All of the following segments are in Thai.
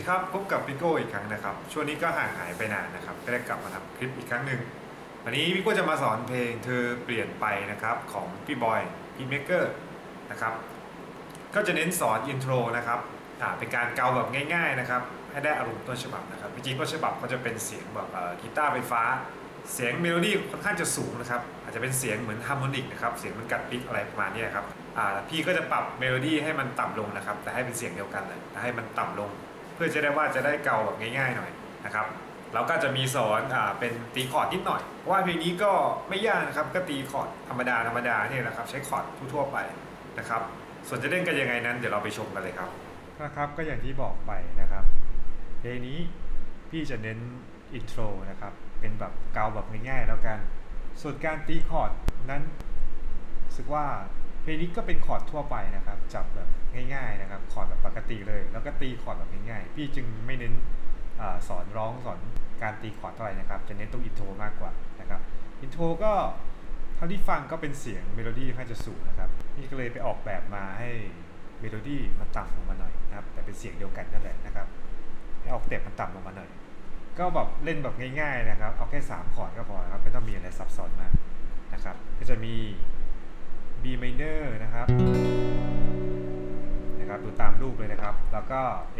ครับพบกับพี่โก้อีกครั้งนะครับช่วงนี้ก็ห่างหายไปนานนะครับก็ได้กลับมาทำคลิปอีกครั้งหนึ่งวันนี้พี่โก้จะมาสอนเพลงเธอเปลี่ยนไปนะครับของพี่บอยพีทเมเกอร์นะครับก็จะเน้นสอนอินโทรนะครับเป็นการเกาแบบง่ายๆนะครับให้ได้อารมณ์ต้นฉบับนะครับจริงๆต้นฉบับก็จะเป็นเสียงแบบกีตาร์ไฟฟ้าเสียงเมโลดี้ค่อนข้างจะสูงนะครับอาจจะเป็นเสียงเหมือนฮาร์โมนิกนะครับเสียงมันกัดปิกอะไรประมาณนี้ครับพี่ก็จะปรับเมโลดี้ให้มันต่ำลงนะครับแต่ให้เป็นเสียงเดียวกันเลยแต่ให้มันต่ำลงเพื่อจะได้ว่าจะได้เกาแบบง่ายๆหน่อยนะครับเราก็จะมีสอนเป็นตีคอร์ดนิดหน่อยเพราะว่าเพลงนี้ก็ไม่ยากนะครับก็ตีคอร์ดธรรมดาเนี่ยนะครับใช้คอร์ดทั่วๆไปนะครับส่วนจะเล่นกันยังไงนั้นเดี๋ยวเราไปชมกันเลยครับนะครับก็อย่างที่บอกไปนะครับเพลงนี้พี่จะเน้นอินโทรนะครับเป็นแบบเกาแบบง่ายๆแล้วกันส่วนการตีคอร์ดนั้นรู้สึกว่าเพลงนี้ก็เป็นคอร์ดทั่วไปนะครับจับแบบง่ายๆนะครับคอร์ดแบบปกติเลยแล้วก็ตีคอร์ดแบบง่ายๆพี่จึงไม่เน้นสอนร้องสอนการตีคอร์ดเท่าไหร่นะครับจะเน้นตรงอินโทรมากกว่านะครับอินโทรก็เท่าที่ฟังก็เป็นเสียงเมโลดี้ค่อนข้างจะสูงนะครับพี่ก็เลยไปออกแบบมาให้เมโลดี้มันต่ำลงมาหน่อยนะครับแต่เป็นเสียงเดียวกันนั่นแหละนะครับให้ออกเต็ปมันต่ำลงมาหน่อยก็แบบเล่นแบบง่ายๆนะครับเอาแค่3คอร์ดก็พอครับไม่ต้องมีอะไรซับซ้อนมากนะครับก็จะมี B minor นะครับดูตามรูปเลยนะครับแล้วก็ A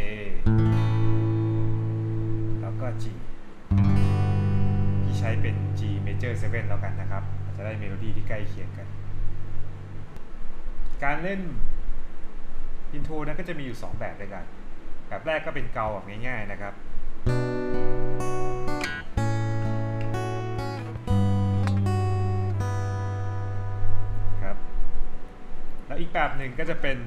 แล้วก็ G ที่ใช้เป็น G major 7แล้วกันนะครับจะได้เมโลดี้ที่ใกล้เคียงกันการเล่นอินโทรนั้นก็จะมีอยู่2แบบด้วยกันแบบแรกก็เป็นเกาแบบง่ายๆนะครับครับแล้วอีกแบบหนึ่งก็จะเป็น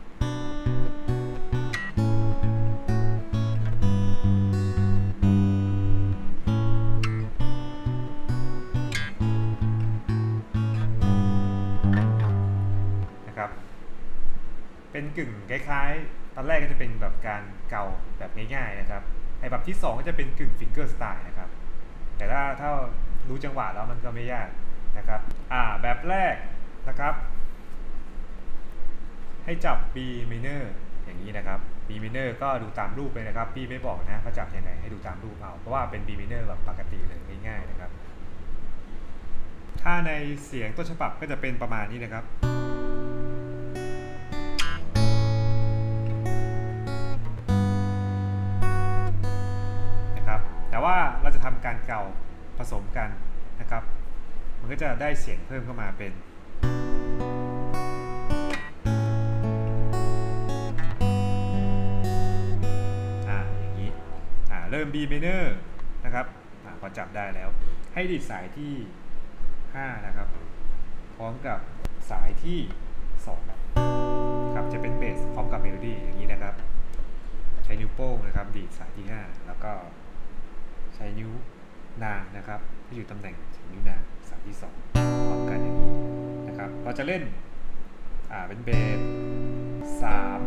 เป็นกึ่งคล้ายๆตอนแรกก็จะเป็นแบบการเกาแบบง่ายๆนะครับไอ้แบบที่2ก็จะเป็นกึ่งฟิงเกอร์สไตล์นะครับแต่ถ้ารู้จังหวะแล้วมันก็ไม่ยากนะครับแบบแรกนะครับให้จับ B minor อย่างนี้นะครับ B minor ก็ดูตามรูปเลยนะครับพี่ไม่บอกนะเขาจับยังไงให้ดูตามรูปเอาเพราะว่าเป็น B minor แบบปกติเลยง่ายๆนะครับถ้าในเสียงต้นฉบับก็จะเป็นประมาณนี้นะครับแต่ว่าเราจะทำการเกาผสมกันนะครับมันก็จะได้เสียงเพิ่มเข้ามาเป็นอย่างนี้เริ่ม B minor นะครับพอจับได้แล้วให้ดีดสายที่5นะครับพร้อมกับสายที่2ครับจะเป็นเบสพร้อมกับเมโลดี้อย่างนี้นะครับใช้นิ้วโป้งนะครับดีดสายที่5แล้วก็ใช้นิ้วนางนะครับที่อยู่ตำแหน่งนิ้วนางสายที่2พร้อมกันอย่างนี้นะครับเราจะเล่นเป็นเบส3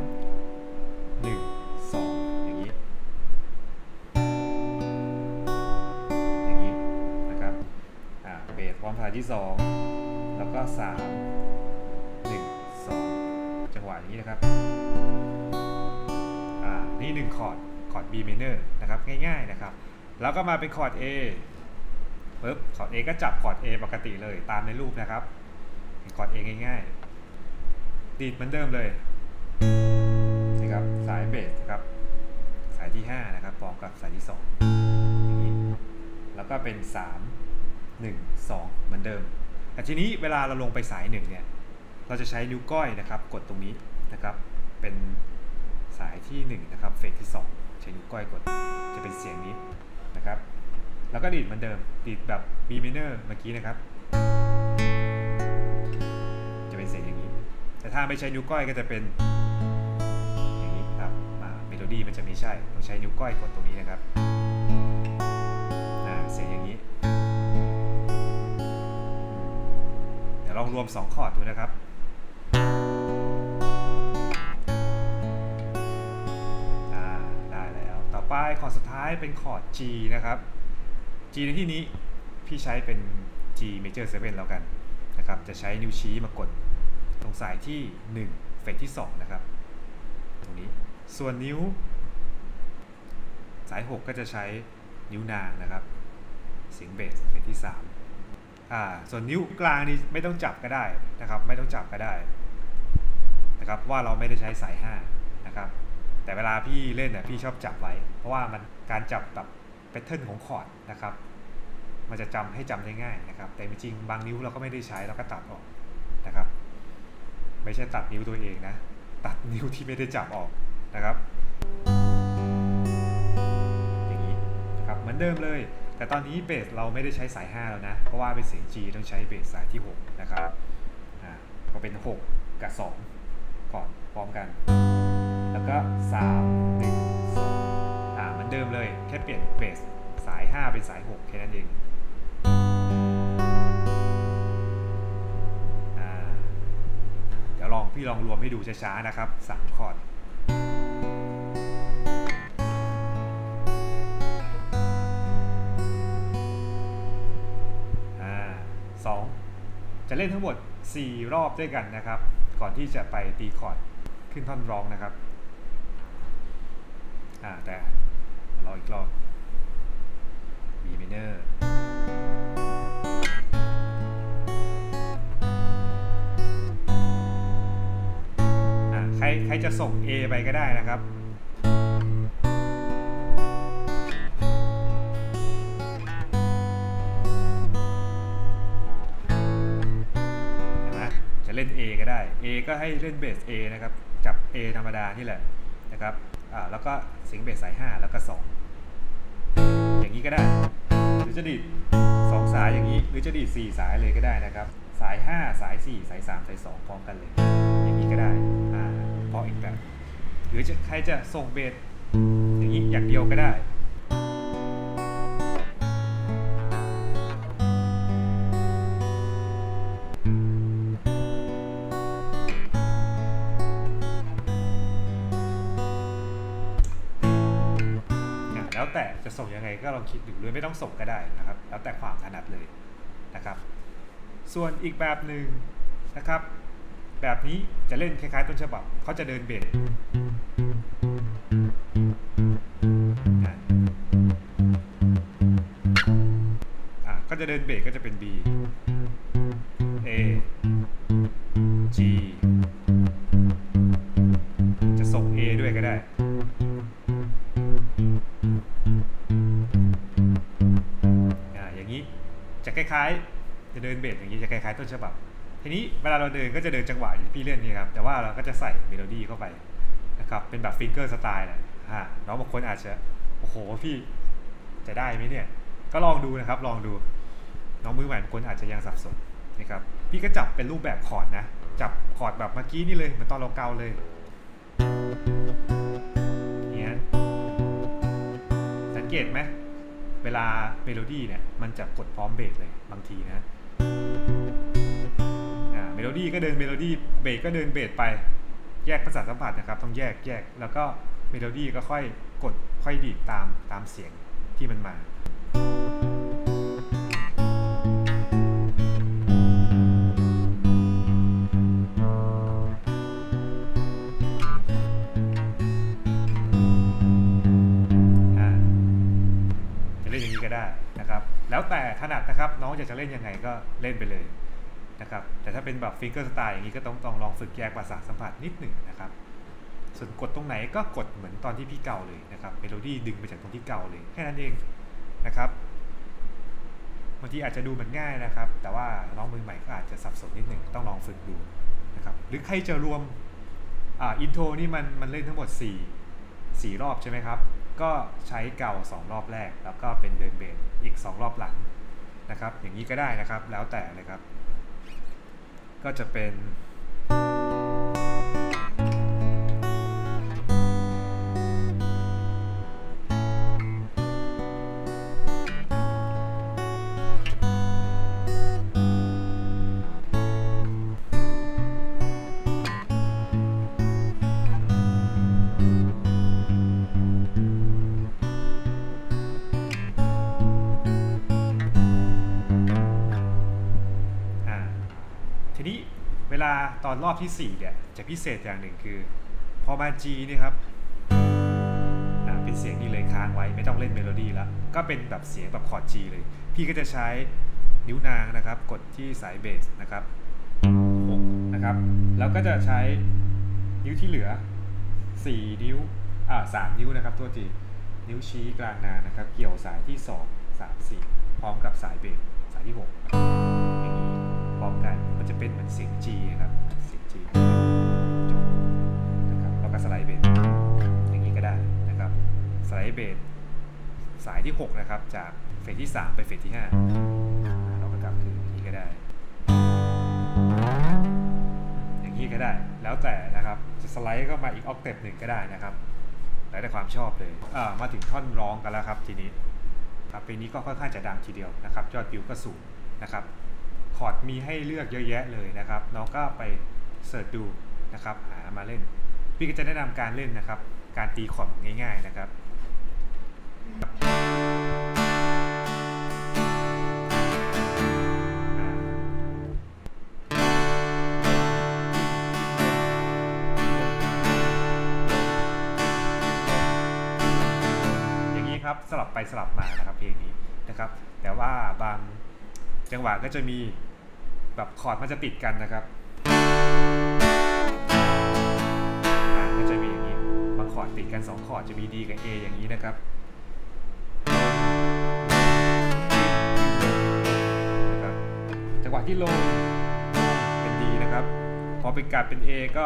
1 2อย่างนี้นะครับเบสพร้อมสายที่2แล้วก็3 1 2จังหวะอย่างนี้นะครับนี่1คอร์ด B minor นะครับง่ายๆนะครับแล้วก็มาเป็นคอร์ด A ปึ๊บคอร์ด A ก็จับคอร์ด A ปกติเลยตามในรูปนะครับเป็นคอร์ด A ง่ายๆดีดเหมือนเดิมเลยนะครับสายเบสครับสายที่5นะครับพร้อมกับสายที่2อย่างนี้แล้วก็เป็น3 1 2เหมือนเดิมแต่ทีนี้เวลาเราลงไปสาย1เนี่ยเราจะใช้นิ้วก้อยนะครับกดตรงนี้นะครับเป็นสายที่1นะครับเฟสที่2ใช้นิ้วก้อยกดจะเป็นเสียงนี้นะครับแล้วก็ดีดเหมือนเดิมดีดแบบ B minor เมื่อกี้นะครับจะเป็นเสียงอย่างนี้แต่ถ้าไม่ใช้นิ้วก้อยก็จะเป็นอย่างนี้ครับเมโลดี้มันจะไม่ใช่ต้องใช้นิ้วก้อยกดตรงนี้นะครับเสียงอย่างนี้เดี๋ยวลองรวม2คอร์ดดูนะครับปลายคอร์ดสุดท้ายเป็นคอร์ด G นะครับ G ในที่นี้พี่ใช้เป็น G major 7แล้วกันนะครับจะใช้นิ้วชี้มากดตรงสายที่1เฟสที่2นะครับตรงนี้ส่วนนิ้วสาย 6ก็จะใช้นิ้วนางนะครับเสียงเบสเป็นที่3ส่วนนิ้วกลางนี่ไม่ต้องจับก็ได้นะครับไม่ต้องจับก็ได้นะครับว่าเราไม่ได้ใช้สาย5นะครับแต่เวลาพี่เล่นเนี่ยพี่ชอบจับไว้เพราะว่ามันการจับแบบแพทเทิร์นของคอร์ดนะครับมันจะจำได้ง่ายนะครับแต่จริงบางนิ้วเราก็ไม่ได้ใช้เราก็ตัดออกนะครับไม่ใช่ตัดนิ้วตัวเองนะตัดนิ้วที่ไม่ได้จับออกนะครับอย่างนี้นะครับเหมือนเดิมเลยแต่ตอนนี้เบสเราไม่ได้ใช้สาย5แล้วนะเพราะว่าเป็นเสียง G ต้องใช้เบสสายที่6นะครับก็เป็น6กับ2ก่อนพร้อมกันแล้วก็3 1 2เหมือนเดิมเลยแค่เปลี่ยนเบสสาย5เป็นสาย6แค่นั้นเองเดี๋ยวพี่ลองรวมให้ดูช้าๆนะครับ3คอร์ด2จะเล่นทั้งหมด4รอบด้วยกันนะครับก่อนที่จะไปตีคอร์ดขึ้นท่อนร้องนะครับแต่รออีกรอบ B minorใครจะส่ง A ไปก็ได้นะครับเห็นไหมจะเล่น A ก็ได้ A ก็ให้เล่นเบส A นะครับจับ A ธรรมดานี่แหละนะครับแล้วก็เสียงเบสสาย5แล้วก็2อย่างนี้ก็ได้หรือจะดีด2สายอย่างนี้หรือจะดีด4สายเลยก็ได้นะครับสาย5สาย4สาย3สาย2พร้อมกันเลยอย่างนี้ก็ได้พออีกแบบหรือใครจะส่งเบสอย่างนี้อย่างเดียวก็ได้แล้วแต่จะส่งยังไงก็ลองคิดดูหรือไม่ต้องส่งก็ได้นะครับแล้วแต่ความถนัดเลยนะครับส่วนอีกแบบหนึ่งนะครับแบบนี้จะเล่นคล้ายๆต้นฉบับเขาจะเดินเบสก็จะเดินเบสก็จะเป็น B A G จะส่ง A ด้วยก็ได้อย่างนี้จะคล้ายๆจะเดินเบสอย่างนี้จะคล้ายๆต้นฉบับทีนี้เวลาเราเดินก็จะเดินจังหวะอย่างพี่เล่นนี่ครับแต่ว่าเราก็จะใส่เมโลดี้เข้าไปนะครับเป็นแบบฟิงเกอร์สไตล์นะน้องบางคนอาจจะโอ้โหพี่จะได้ไหมเนี่ยก็ลองดูนะครับลองดูน้องมือใหม่บางคนอาจจะยังสับสนนะครับพี่ก็จับเป็นรูปแบบคอร์ดนะจับคอร์ดแบบเมื่อกี้นี่เลยเหมือนตอนเราเกาเลยเนี่ยสังเกตไหมเวลาเมโลดี้เนี่ยมันจะกดพร้อมเบสเลยบางทีนะเมโลดี้ก็เดินเมโลดี้เบสก็เดินเบสไปแยกประสาทสัมผัสนะครับต้องแยกแล้วก็เมโลดี้ก็ค่อยกดค่อยดีดตามเสียงที่มันมาจะเล่นอย่างนี้ก็ได้นะครับแล้วแต่ถนัดนะครับน้องอยากจะเล่นยังไงก็เล่นไปเลยนะครับแต่ถ้าเป็นแบบฟิงเกอร์สไตล์อย่างนี้ก็ต้องลองฝึกแยกประสาทสัมผัสนิดหนึ่งนะครับส่วนกดตรงไหนก็กดเหมือนตอนที่พี่เก่าเลยนะครับเมโลดี้ดึงไปจากตรงที่เก่าเลยแค่นั้นเองนะครับบางทีอาจจะดูเหมือนง่ายนะครับแต่ว่าน้องมือใหม่ก็อาจจะสับสนนิดหนึ่งต้องลองฝึกดูนะครับหรือใครจะรวมอินโทรนี่มันเล่นทั้งหมด4รอบใช่ไหมครับก็ใช้เก่า2รอบแรกแล้วก็เป็นเดินเบสอีก2รอบหลังนะครับอย่างนี้ก็ได้นะครับแล้วแต่เลยครับก็จะเป็น เวลาตอนรอบที่4เนี่ยจะพิเศษอย่างหนึ่งคือพอมา G นี่ครับเป็นเสียงดีเลยค้างไว้ไม่ต้องเล่นเมโลดี้แล้วก็เป็นแบบเสียงแบบคอร์ด G เลยพี่ก็จะใช้นิ้วนางนะครับกดที่สายเบสนะครับ6นะครับแล้วก็จะใช้นิ้วที่เหลือ4นิ้ว3นิ้วนะครับตัวทีนิ้วชี้กลางนางนะครับเกี่ยวสายที่2 3 4พร้อมกับสายเบสสายที่6อย่างนี้พร้อมกันมันจะเป็นเหมือนเสียง G นะครับเสียง G จบนะครับแล้วก็สไลด์เบสอย่างนี้ก็ได้นะครับสไลด์เบสสายที่6นะครับจากเฟสที่3ไปเฟสที่5เราก็กลับถึงอย่างนี้ก็ได้อย่างนี้ก็ได้แล้วแต่นะครับจะสไลด์ก็มาอีกออกเทปหนึ่งก็ได้นะครับแล้วแต่ความชอบเลยมาถึงท่อนร้องกันแล้วครับทีนี้เพลงนี้ก็ค่อนข้างจะดังทีเดียวนะครับยอดวิวก็สูงนะครับคอร์ดมีให้เลือกเยอะแยะเลยนะครับน้องก็ไปเสิร์ชดูนะครับหามาเล่นพี่ก็จะแนะนำการเล่นนะครับการตีคอร์ดง่ายๆนะครับสลับไปสลับมานะครับเพลงนี้นะครับแต่ว่าบางจังหวะก็จะมีแบบคอร์ดมันจะติดกันนะครับก็จะมีอย่างนี้บางคอร์ดติดกัน2คอร์ดจะมี D กับ A อย่างนี้นะครับจังหวะที่ลงเป็น D นะครับพอเป็นการเป็น A ก็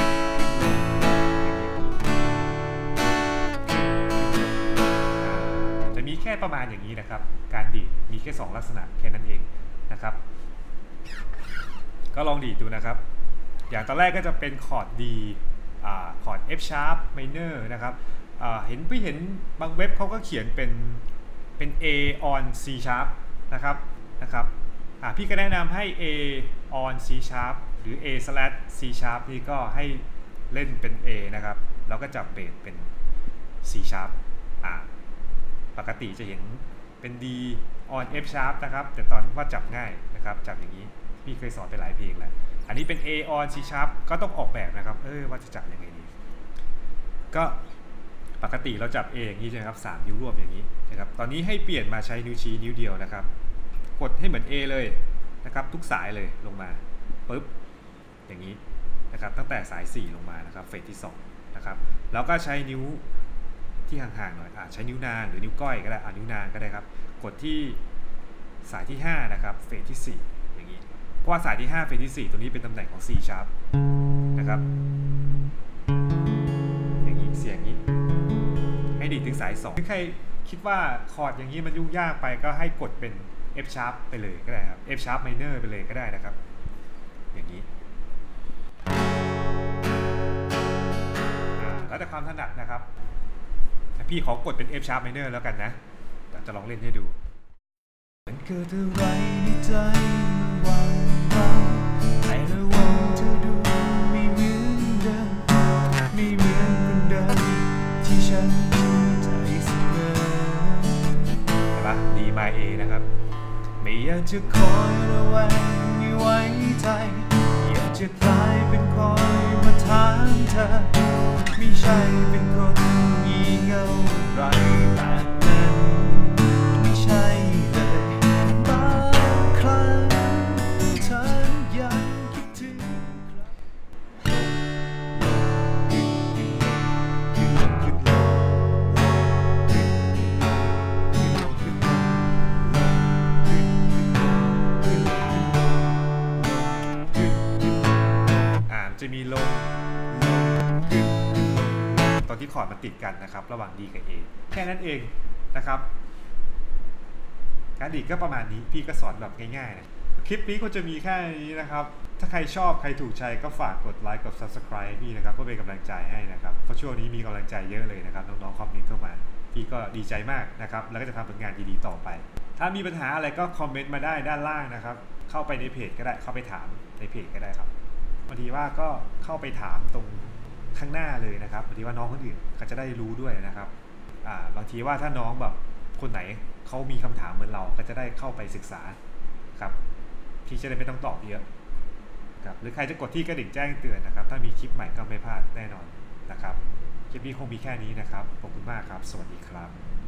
มีแค่ประมาณอย่างนี้นะครับการดีดมีแค่2ลักษณะแค่นั้นเองนะครับก็ลองดีดดูนะครับอย่างตอนแรกก็จะเป็นคอร์ด D คอร์ด F sharp minor นะครับเห็นบางเว็บเขาก็เขียนเป็น A on C sharp นะครับพี่ก็แนะนำให้ A on C sharp หรือ A slash C sharp นี่ก็ให้เล่นเป็น A นะครับแล้วก็จับเบสเป็น C sharpปกติจะเห็นเป็น D on F sharp นะครับแต่ตอนว่าจับง่ายนะครับจับอย่างนี้พี่เคยสอนไปหลายเพลงแล้วอันนี้เป็น A on C sharp ก็ต้องออกแบบนะครับว่าจะจับยังไงดีก็ปกติเราจับ A อย่างนี้ใช่ไหมครับ3นิ้วรวมอย่างนี้นะครับตอนนี้ให้เปลี่ยนมาใช้นิ้วชี้นิ้วเดียวนะครับกดให้เหมือน A เลยนะครับทุกสายเลยลงมาปึ๊บอย่างนี้นะครับตั้งแต่สาย4ลงมานะครับเฟสที่2นะครับแล้วก็ใช้นิ้วที่ห่างๆหน่อยใช้นิ้วนางหรือนิ้วก้อยก็ได้นิ้วนางก็ได้ครับกดที่สายที่5นะครับเฟสที่4อย่างนี้เพราะว่าสายที่5เฟสที่4ตรงนี้เป็นตำแหน่งของ C sharp นะครับอย่างนี้เสียงนี้ให้ดีดถึงสาย2ถ้าใครคิดว่าคอร์ดอย่างนี้มันยุ่งยากไปก็ให้กดเป็น F sharp ไปเลยก็ได้ครับ F sharp minor ไปเลยก็ได้นะครับอย่างนี้แล้วแต่ความถนัดนะครับพี่ขอกดเป็น F sharp minor แล้วกันนะจะลองเล่นให้ดูมันเกิดอะไรในใจวันเราในระหว่างเธอดูไม่เหมือนเดิมไม่เหมือนคนเดิมที่ฉันเชื่อใจเสมอใช่ปะ D my A นะครับไม่อยากจะคอยระแวงไม่ไว้ใจอยากจะกลายเป็นคอยมาถามเธอไม่ใช่เป็นคนงี่เง่าไรแบบนั้นไม่ใช่เลยบางครั้งเธอยังคิดถึงจะมีลงตอนที่คอร์ดมันติดกันนะครับระหว่าง D กับ A แค่นั้นเองนะครับการดีดก็ประมาณนี้พี่ก็สอนแบบง่ายๆนะคลิปนี้ก็จะมีแค่นี้นะครับถ้าใครชอบใครถูกใจก็ฝากกดไลค์กด Subscribe พี่นะครับเพื่อเป็นกำลังใจให้นะครับเพราะช่วงนี้มีกำลังใจเยอะเลยนะครับน้องๆคอมเมนต์เข้ามาพี่ก็ดีใจมากนะครับแล้วก็จะทำผลงานดีๆต่อไปถ้ามีปัญหาอะไรก็คอมเมนต์มาได้ด้านล่างนะครับเข้าไปในเพจก็ได้เข้าไปถามในเพจก็ได้ครับบางทีว่าก็เข้าไปถามตรงข้างหน้าเลยนะครับบางทีว่าน้องคนอื่นเขาจะได้รู้ด้วยนะครับบางทีว่าถ้าน้องแบบคนไหนเขามีคำถามเหมือนเราก็จะได้เข้าไปศึกษาครับพี่จะได้ไม่ต้องตอบเยอะครับหรือใครจะกดที่กระดิ่งแจ้งเตือนนะครับถ้ามีคลิปใหม่ก็ไม่พลาดแน่นอนนะครับคลิปนี้คงมีแค่นี้นะครับขอบคุณมากครับสวัสดีครับ